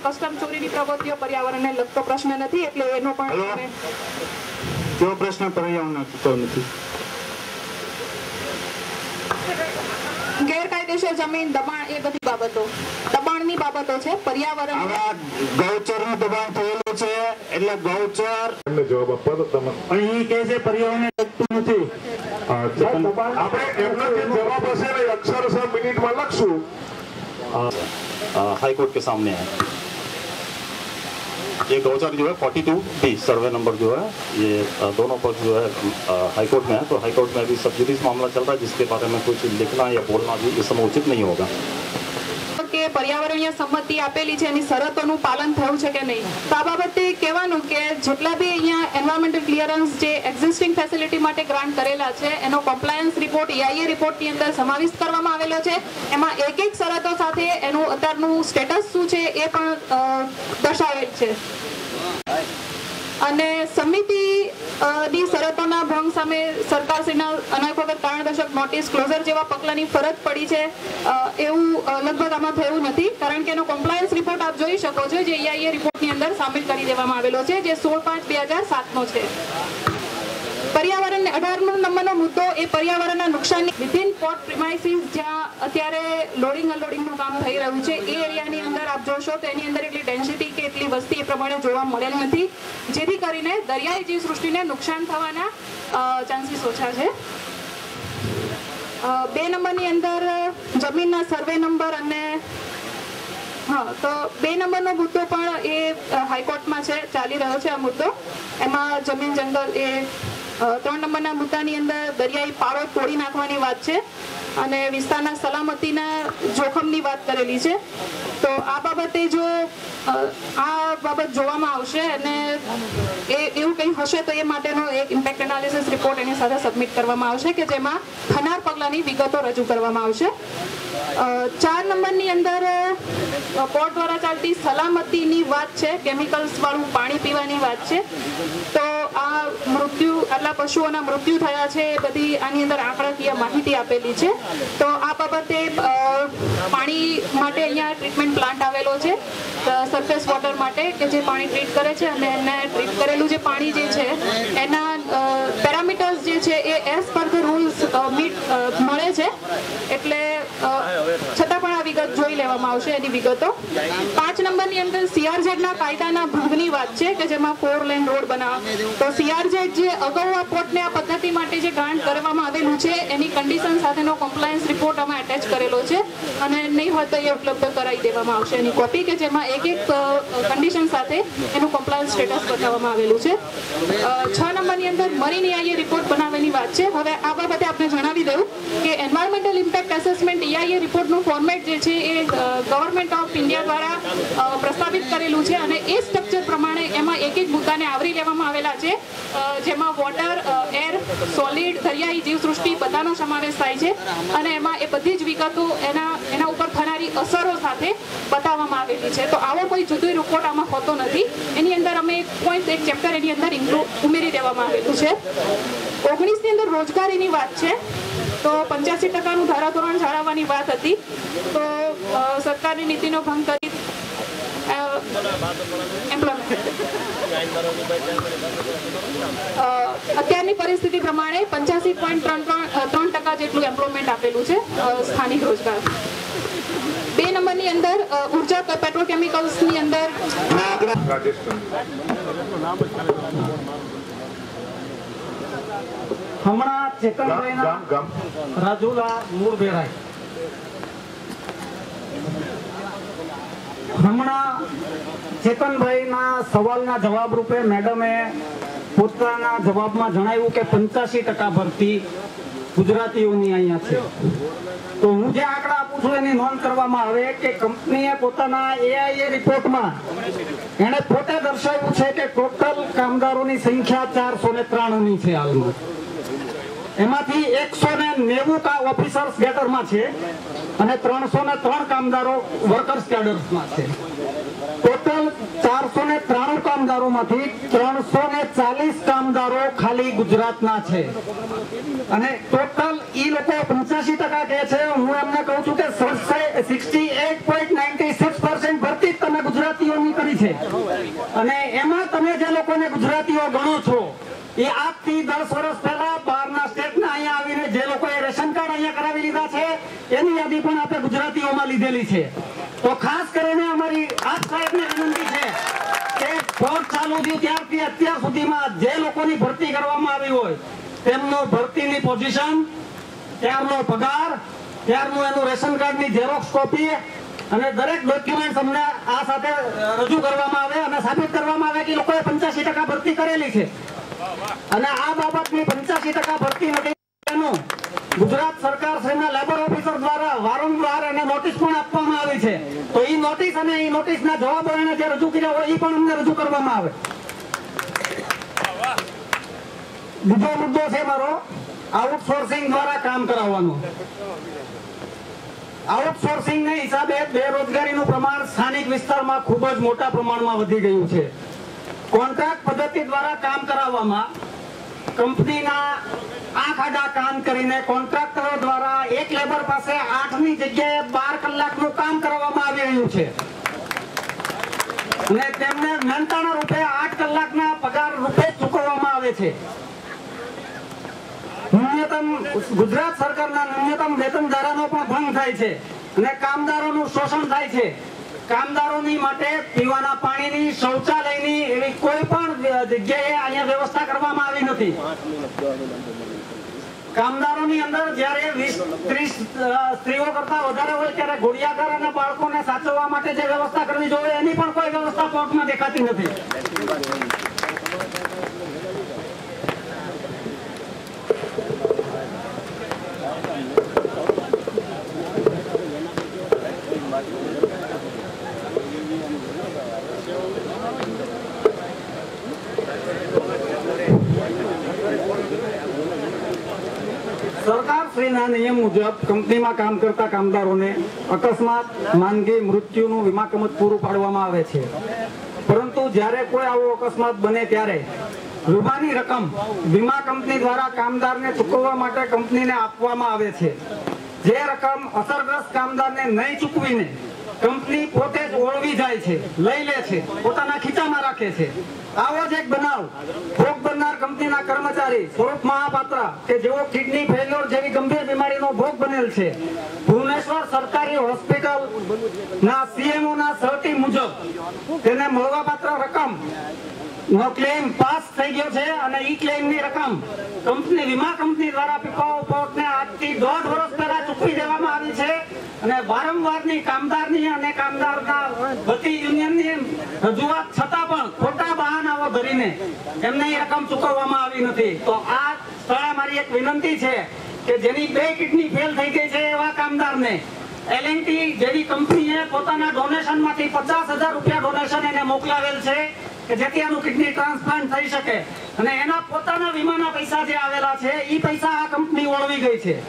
Custom ચોરીની પ્રવૃત્તિઓ પર્યાવરણને લગતો પ્રશ્ન નથી, એટલે એનો પણ કેવો પ્રશ્ન પર્યાવરણને લગતો નથી? ગેરકાયદેસર જમીન દબાણ એ બધી બાબતો દબાણની બાબતો છે. પર્યાવરણ ગૌચરનું દબાણ થયેલું છે એટલે ગૌચર જવાબ આપવા તો તમે અહીં કહે છે પર્યાવરણને લગતું નથી. આપણે એમનો જે જવાબ હશે ને અક્ષરશઃ મિનિટમાં લખશું. हाई कोर्ट के सामने है ये गौचर जो है 42B सर्वे नंबर जो है ये दोनों पक्ष जो है हाई कोर्ट में है, तो हाई कोर्ट में अभी सब जुडिस मामला चल रहा है जिसके बारे में कुछ लिखना या बोलना भी इस समय उचित नहीं होगा કે પર્યાવરણીય સંમતિ આપેલી છે એની શરતોનું પાલન થયું છે કે નહીં. તો આ બાબતે કહેવાનું કે જેટલા બી અહીંયા એન્વાયરમેન્ટલ ક્લિયરન્સ જે એક્ઝિસ્ટિંગ ફેસિલિટી માટે ગ્રાન્ટ કરેલા છે એનો કમ્પ્લાયન્સ રિપોર્ટ EIA રિપોર્ટની અંદર સમાવિષ્ટ કરવામાં આવેલો છે. એમાં એક એક શરતો સાથે એનું અત્યારનું સ્ટેટસ શું છે એ પણ દર્શાવેલ છે. અને સમિતિ ની શરતોના ભંગ સામે સરકારશ્રીના અનેક વખત કારણદર્શક નોટિસ ક્લોઝર જેવા પગલાની ફરજ પડી છે એવું લગભગ આમાં થયું નથી, કારણ કે એનો કમ્પ્લાયન્સ રિપોર્ટ આપ જોઈ શકો છો જે EIA રિપોર્ટની અંદર સામેલ કરી દેવામાં આવેલો છે જે 16/5/2007 છે. પર્યાવરણને 18 નંબરનો મુદ્દો એ પર્યાવરણના નુકસાનની વિધિન પોર્ટ પ્રિમાઇસીસ જ્યાં અત્યારે લોડિંગ અનલોડિંગનું કામ થઈ રહ્યું છે એ એરિયાની અંદર આપ જોશો તો એની અંદર એટલી ડેન્સિટી કે એટલી વસ્તી એ પ્રમાણે જોવા મળેલ નથી, જેથી કરીને દરિયાઈ જીવસૃષ્ટિને નુકસાન થવાના ચાન્સીસ ઓછા છે. 2 નંબરની અંદર જમીનના સર્વે નંબર અને તો 2 નંબરનો મુદ્દો પણ એ હાઈકોર્ટમાં છે, ચાલી રહ્યો છે આ મુદ્દો. એમાં જમીન જંગલ એ 3 નંબરના મુદ્દાની અંદર દરિયાઈ પાળો તોડી નાખવાની વાત છે અને વિસ્તારના સલામતીના જોખમની વાત કરેલી છે. તો આ બાબતે જો આ બાબત જોવામાં આવશે અને એવું કંઈ હશે તો એ માટેનો એક ઇમ્પેક્ટ એનાલિસિસ રિપોર્ટ એની સાથે સબમિટ કરવામાં આવશે કે જેમાં થનાર પગલાંની વિગતો રજૂ કરવામાં આવશે. 4 નંબરની અંદર પોર્ટ દ્વારા ચાલતી સલામતીની વાત છે, કેમિકલ્સ વાળું પાણી પીવાની વાત છે. તો આ મૃત્યુ આટલા પશુઓના મૃત્યુ થયા છે એ બધી આની અંદર આંકડાકીય માહિતી આપેલી છે. તો આ બાબતે પાણી માટે અહીંયા ટ્રીટમેન્ટ પ્લાન્ટ આવેલો છે સરફેસ વોટર માટે કે જે પાણી ટ્રીટ કરે છે અને એને ટ્રીટ કરેલું જે પાણી જે છે એના પેરામીટર્સ જે છે એ એઝ પર ધ રૂલ્સ મળે છે, એટલે છતાં પણ આ વિગત જોઈ લેવામાં આવશે એની વિગતો. 5 નંબરની અંદર CRZ-ના કાયદાના ભંગની વાત છે કે જેમાં 4 લેન રોડ બનાવવા. તો CRZ જે અગાઉ આ પોર્ટને આ પદ્ધતિ માટે જે ગ્રાન્ટ કરવામાં આવેલું છે એની કન્ડિશન સાથેનો કમ્પ્લાયન્સ રિપોર્ટ અમે એટેચ કરેલો છે અને નહીં હોય તો એ ઉપલબ્ધ કરાવી દેવામાં આવશે એની કોપી કે જેમાં એક એક કન્ડિશન સાથે એનું કમ્પ્લાયન્સ સ્ટેટસ બતાવવામાં આવેલું છે. 6 નંબરની અંદર મરીન EIA રિપોર્ટ બનાવવાની વાત છે. હવે આ બાબતે આપણે જણાવી દઉં કે એન્વાયરમેન્ટલ ઇમ્પેક્ટ એસેસમેન્ટ EIA રિપોર્ટનું ફોર્મેટ જે છે એ ગવર્મેન્ટ ઓફ ઇન્ડિયા દ્વારા પ્રસ્તાવિત કરેલું છે અને એ સ્ટ્રક્ચર પ્રમાણે એમાં એક એક મુદ્દાને આવરી લેવામાં આવેલા છે, જેમાં વોટર, એર, સોલિડ, દરિયાઈ જીવસૃષ્ટિ બધાનો સમાવેશ થાય છે અને એમાં એ બધી જ વિગતો એના ઉપર થનારી અસરો સાથે બતાવવામાં આવેલી છે. તો આવો કોઈ જુદો રિપોર્ટ આમાં હોતો નથી, એની અંદર અમે એક ચેપ્ટર એની અંદર ઉમેરી દેવામાં આવેલું છે. 19 ની અંદર રોજગારીની વાત છે. તો 85% ધારાધોરણ જાળવવાની વાત હતી, તો સરકારની નીતિનો ભંગ કરી અત્યારની પરિસ્થિતિ પ્રમાણે 85.3% જેટલું એમ્પ્લોયમેન્ટ આપેલું છે સ્થાનિક રોજગાર. 2 નંબરની અંદર ઉર્જા પેટ્રોકેમિકલ્સની અંદર હમણાં ચેતનભાઈના રાજુલા મૂળ ભેરાય હમણાં ચેતનભાઈના સવાલના જવાબ રૂપે મેડમે પોતાના જવાબમાં જણાવ્યું કે 85% ભરતી ગુજરાતીઓની અહીંયા છે. તો હું જે આંકડા આપું છું એની નોંધ કરવામાં આવે કે કંપનીએ પોતાના EIA રિપોર્ટમાં એણે પોતે દર્શાવ્યું છે કે ટોટલ કામદારોની સંખ્યા 493 છે હાલમાં. એમાંથી 190 ઓફિસર્સ કેડરમાં છે અને 303 કામદારો વર્કર્સ કેડર્સમાં છે. ટોટલ 493 કામદારોમાંથી 340 કામદારો ખાલી ગુજરાતના છે અને ટોટલ ઈ લોકો 85% કહે છે. હું એમને કહું છું કે 68.96% ભરતી તમે ગુજરાતીઓની છે અને એમાં તમે જે લોકોને ગુજરાતીઓ ગણો છો એ આજથી 10 વર્ષ પહેલા બહારના સ્ટેટના અહીંયા આવીને જે લોકોએ રેશન કાર્ડ અહીંયા કરાવી લીધા છે એની યાદી પણ આપણે ગુજરાતીઓમાં લીધેલી છે. તો ખાસ કરીને અમારી આજ સાહેબને વિનંતી છે કે ફોર્મ ચાલુ થયું ત્યારથી અત્યાર સુધીમાં જે લોકોની ભરતી કરવામાં આવી હોય તેમનો ભરતીની પોઝિશન, ત્યારનો પગાર, ત્યારનું એનું રેશન કાર્ડની ઝેરોક્સ કોપી અને દરેક ડોક્યુમેન્ટ અમને આ સાથે રજૂ કરવામાં આવે અને સાબિત કરવામાં આવે કે લોકોએ 85% ભરતી કરેલી છે. અને આ બાબતની 85% ભરતી નથી એનું ગુજરાત સરકાર શ્રીના લેબર ઓફિસર દ્વારા વારંવાર એને નોટિસ પણ આપવામાં આવી છે. તો એ નોટિસ અને એ નોટિસના જવાબો એને જે રજૂ કર્યા હોય એ પણ અમને રજૂ કરવામાં આવે. બીજો મુદ્દો છે મારો આઉટસોર્સિંગ દ્વારા કામ કરાવવાનું. આઉટસોર્સિંગ ના હિસાબે બેરોજગારીનું પ્રમાણ સ્થાનિક વિસ્તારમાં ખૂબ જ મોટા પ્રમાણમાં વધી ગયું છે. કોન્ટ્રાક્ટ પદ્ધતિ દ્વારા કામ કરાવવામાં કંપનીના આંખ આડા કામ કરીને કોન્ટ્રાક્ટરો દ્વારા એક લેબર પાસે 8ની જગ્યાએ 12 કલાકનું કામ કરવામાં આવી રહ્યું છે અને તેમને મહેનતાણા રૂપે 8 કલાકના પગાર રૂપે ચૂકવવામાં આવે છે. ન્યૂનતમ ગુજરાત સરકારના ન્યૂનતમ વેતન ધારાનો પણ ભંગ થાય છે અને કામદારોનું શોષણ થાય છે. કામદારોની માટે પીવાના પાણીની, શૌચાલયની એવી કોઈ પણ જગ્યાએ અહીંયા વ્યવસ્થા કરવામાં આવી નથી. કામદારોની અંદર જ્યારે 20-30 સ્ત્રીઓ કરતા વધારે હોય ત્યારે ઘોડિયાઘર અને બાળકોને સાચવવા માટે જે વ્યવસ્થા કરવી જોઈએ એની પણ કોઈ વ્યવસ્થા કોર્ટમાં દેખાતી નથી. સરકારશ્રીના નિયમ મુજબ કંપનીમાં કામ કરતા કામદારોને અકસ્માત, માંદગી, મૃત્યુનું વીમા કવચ પૂરું પાડવામાં આવે છે. પરંતુ જ્યારે કોઈ આવો અકસ્માત બને ત્યારે વીમાની રકમ વીમા કંપની દ્વારા કામદારને ચૂકવવા માટે કંપનીને આપવામાં આવે છે. જે રકમ અસરગ્રસ્ત કામદારને નહીં ચૂકવીને કંપની પોતે જ ઓળવી જાય છે, લઈ લે છે, પોતાના ખીચામાં રાખે છે. આવો જ એક બનાવ ભોગ બનનાર કંપનીના કર્મચારી સ્વરૂપ મહાપાત્ર કે જેઓ કિડની ફેલ્યોર જેવી ગંભીર બીમારીનો ભોગ બનેલ છે, ભુવનેશ્વર સરકારી હોસ્પિટલ ના સીએમઓ ના સર્ટી મુજબ તેને મળવાપાત્ર રકમ નો ક્લેમ પાસ થઈ ગયો છે અને ઈ ક્લેમની રકમ કંપની વીમા કંપની દ્વારા પીપાઓ પોર્ટને આજથી 1.5 વર્ષ પહેલા ચૂકવી દેવામાં આવી છે અને વારંવારની કામદારની અને કામદારના વતી યુનિયનની રજૂઆત છતાં પણ ખોટા બહાનાઓ ધરીને એમને એ રકમ ચૂકવવામાં આવી નથી. તો આ સ્થળે મારી એક વિનંતી છે કે જેની 2 કિડની ફેલ થઈ ગઈ છે એવા કામદારને L&T જેવી કંપનીએ પોતાના ડોનેશનમાંથી 50,000 રૂપિયા ડોનેશન એને મોકલાવેલ છે કે જેથી આનું કિડની ટ્રાન્સપ્લાન્ટ થઈ શકે અને એના પોતાના વીમાના પૈસા જે આવેલા છે એ પૈસા આ કંપની ઓળવી ગઈ છે.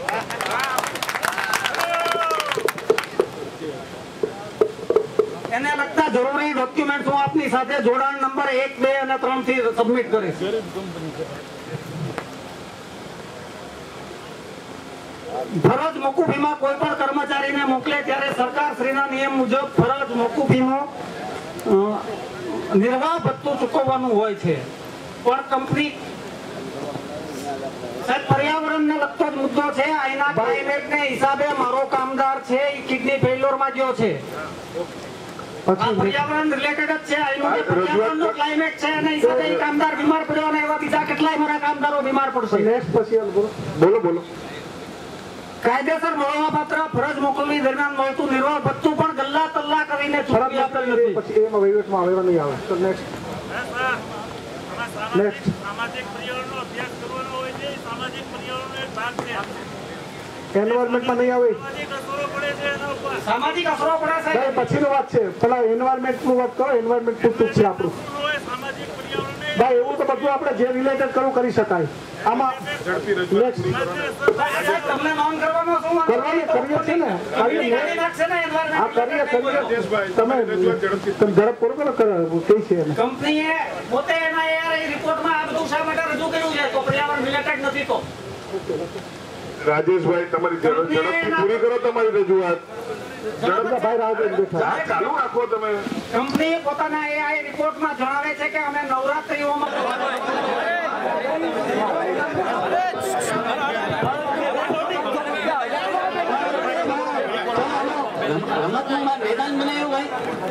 એને લગતા જરૂરી ડોક્યુમેન્ટ હું આપની સાથે જોડાણ નંબર 1, 2 અને 3 થી સબમિટ કરીશ. ફરજ મોકૂફીમાં કોઈ પણ કર્મચારીને મોકલે ત્યારે સરકાર શ્રીના નિયમ મુજબ ફરજ મોકૂફીનો નિર્વાહ ભથ્થું ચૂકવવાનું હોય છે. પણ કંપની પર્યાવરણને લગતો જ મુદ્દો છે. અહીંના ક્લાઇમેટને હિસાબે મારો કામદાર છે એ કિડની ફેલ્યોરમાં ગયો છે. પર્યાવરણ રિલેટેડ જ છે. અહીંનું જે પર્યાવરણનું ક્લાઇમેટ છે અને હિસાબે કામદાર બીમાર પડ્યો અને એવા બીજા કેટલાય મારા કામદારો બીમાર પડશે. બોલો કાયદેસર મળવાપાત્ર ફરજ મોકલવી દરમિયાન મળતું નિર્વાહ ભથ્થું પણ ગલ્લા તલ્લા કરીને ચૂકવી આપેલ નથી. પછી એમાં વહીવટમાં આવે નહીં આવે. તો નેક્સ્ટ સામાજિક પર્યાવરણનો અભ્યાસ કરવાનો હોય છે. સામાજિક પર્યાવરણનો એક ભાગ છે. એન્વાયરમેન્ટમાં નહીં આવે. સામાજિક અસરો પડે છે એના ઉપર. સામાજિક અસરો પડે છે. પછીની વાત છે. પેલા એન્વાયરમેન્ટનું વાત કરો. એન્વાયરમેન્ટ પૂરતું છે આપણું. સામાજિક પર્યાવરણને ભાઈ એવું તો બધું આપણે જે રિલેટેડ કરવું કરી શકાય. આમાં તમને નોંધ કરવાનો શું કરવાની કરીએ છે ને આ કરીએ તમે ઝડપ કરો કઈ છે કંપનીએ પોતે એના રિપોર્ટમાં આ બધું શા માટે રજૂ કર્યું છે તો પર્યાવરણ રિલેટેડ નથી. તો રાજેશભાઈ તમારી ઝડપથી પૂરી કરો તમારી રજૂઆત. ચાલુ રાખો તમે. કંપની પોતાના AI રિપોર્ટમાં જણાવે છે કે અમે નવરાત્રીઓમાં રમતમાં મેદાન બનાવ્યું ભાઈ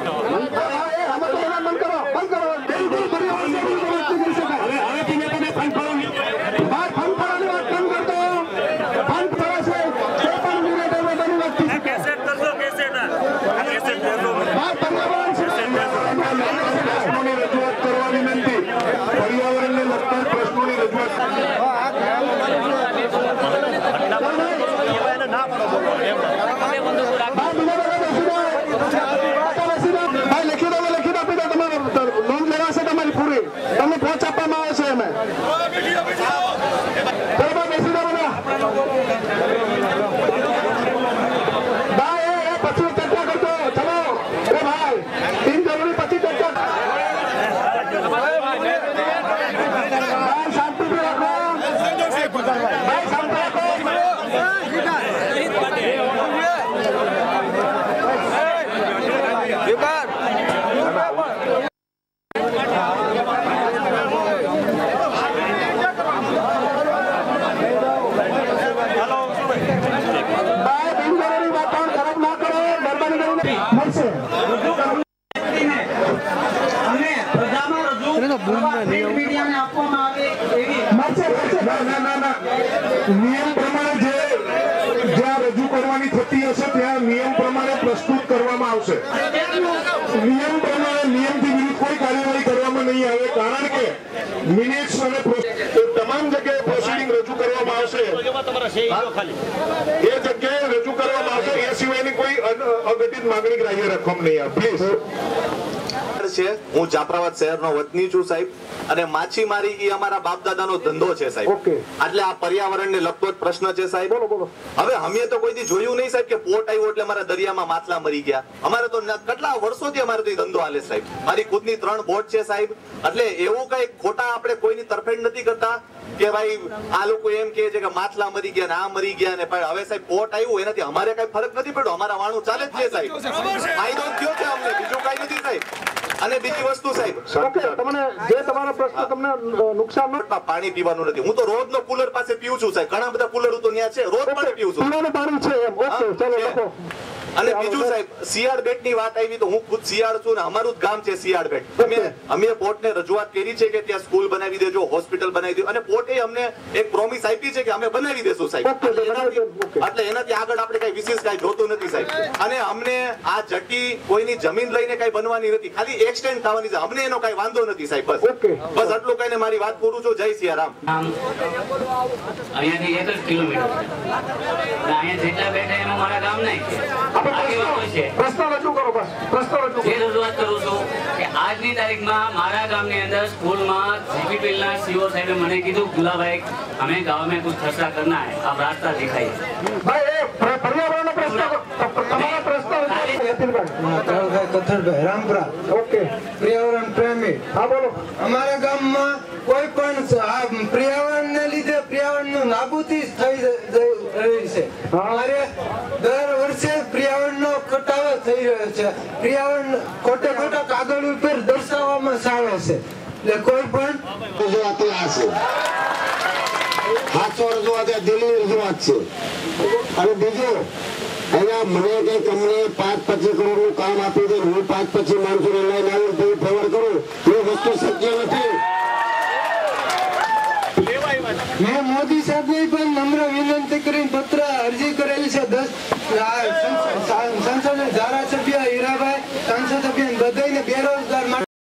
પ્રશ્નોની રજૂઆત કરવા વિનંતી. પર્યાવરણને લગતા પ્રશ્નોની રજૂઆત નોંધ લેવાશે તમારી પૂરી. તમને પહોંચ આપવામાં આવે છે અમે. બરાબર બેસી જાઓ બધા. ભાઈ પછી ચર્ચા કરજો. ચલો એ ભાઈ બિનજરૂરી પછી ચર્ચા. ભાઈ શાંતિથી રાખો. ભાઈ શાંતિ રાખો. નિયમ પ્રમાણે જ્યાં રજૂ કરવાની થતી હશે ત્યાં નિયમ પ્રમાણે પ્રસ્તુત કરવામાં આવશે. નિયમ પ્રમાણે નિયમથી વિરુદ્ધ કોઈ કાર્યવાહી કરવામાં નહીં આવે, કારણ કે મિનિટ્સ અને તમામ જગ્યાએ પ્રોસિડિંગ રજૂ કરવામાં આવશે. એ જગ્યાએ રજૂ કરવામાં આવશે. એ સિવાયની કોઈ અઘટિત માંગણી ગ્રાહ્ય રાખવામાં નહીં આવે. પ્લીઝ. હું જાફરાબાદ શહેરનો વતની છું સાહેબ, અને માછીમારી એ અમારા બાપ દાદાનો ધંધો છે સાહેબ. એટલે આ પર્યાવરણને લગતો જ પ્રશ્ન છે સાહેબ. હવે અમે તો કોઈ દી જોયું નહીં સાહેબ કે પોટ આવ્યો એટલે અમારા દરિયામાં માછલા મરી ગયા. અમારે તો કેટલા વર્ષોથી અમારે તો ધંધો હાલે સાહેબ. મારી ખુદની 3 બોટ છે સાહેબ. એટલે એવું કઈ ખોટા આપણે કોઈની તરફેણ નથી કરતા કે ભાઈ આ લોકો એમ કહે છે કે માછલા મરી ગયા ને આ મરી ગયા ને. પણ હવે સાહેબ પોટ આવ્યું એનાથી અમારે કઈ ફરક નથી પડ્યો. અમારા વાણું ચાલે જ છે સાહેબ. ફાયદો થયો છે અમને, બીજું કઈ નથી સાહેબ. અને બીજી વસ્તુ સાહેબ, તમને જે તમારો પ્રશ્ન તમને નુકસાન પાણી પીવાનું નથી. હું તો રોજ નો કુલર પાસે પીવું છું સાહેબ. ઘણા બધા કુલર તો ત્યાં છે, રોજ પાણી પીવું છું. પીવાનું પાણી છે એમ. ઓકે ચલો લખો. અને બીજું સાહેબ, શિયાળ બેટ ની વાત આવી તો હું ખુદ શિયાળ છું ને અમારું જ ગામ છે શિયાળ બેટ. અમે પોર્ટને રજૂઆત કરી છે કે ત્યાં સ્કૂલ બનાવી દેજો, હોસ્પિટલ બનાવી દેજો, અને પોર્ટે અમને એક પ્રોમિસ આપી છે કે અમે બનાવી દેશું સાહેબ. એટલે એનાથી આગળ આપણે કઈ વિશેષ કઈ જોતું નથી સાહેબ. અને અમને આ જટી કોઈની જમીન લઈને કઈ બનવાની નથી, ખાલી એક્સટેન્ડ થવાની છે. અમને એનો કઈ વાંધો નથી સાહેબ. બસ બસ આટલું કહીને મારી વાત પૂરું છું. જય સિયારામ. અહીંયાથી 1 જ કિલોમીટર અહીંયા જેટલા બેઠા એમાં મારા ગામ નહીં. રજૂઆત કરું છું કે આજની તારીખમાં મારા ગામની અંદર સ્કૂલમાં જીપીપીએલના સીઓ સાહેબે મને કીધું ગુલાભાઈ हमें गांव में कुछ खर्चा करना है, आप रास्ता दिखाइए. पर्यावरण प्रेमी. हाँ बोलो. અમારા ગામમાં કોઈ પણ પર્યાવરણને લીધે પર્યાવરણનું નાબૂદી થઈ રહી છે. અમારે દર વર્ષે પર્યાવરણનો કટાવો થઈ રહ્યો છે. પર્યાવરણ ખોટા કાગળ ઉપર દર્શાવવામાં આવે છે. એટલે કોઈ પણ હાથો રજૂઆત દિલ્હી રજૂઆત છે. અને બીજું અહીંયા મને કઈ કંપનીએ 5-25 કરોડનું કામ આપ્યું છે. હું 5-25 માણસોને લઈને આવું ફેવર કરું એ વસ્તુ શક્ય નથી.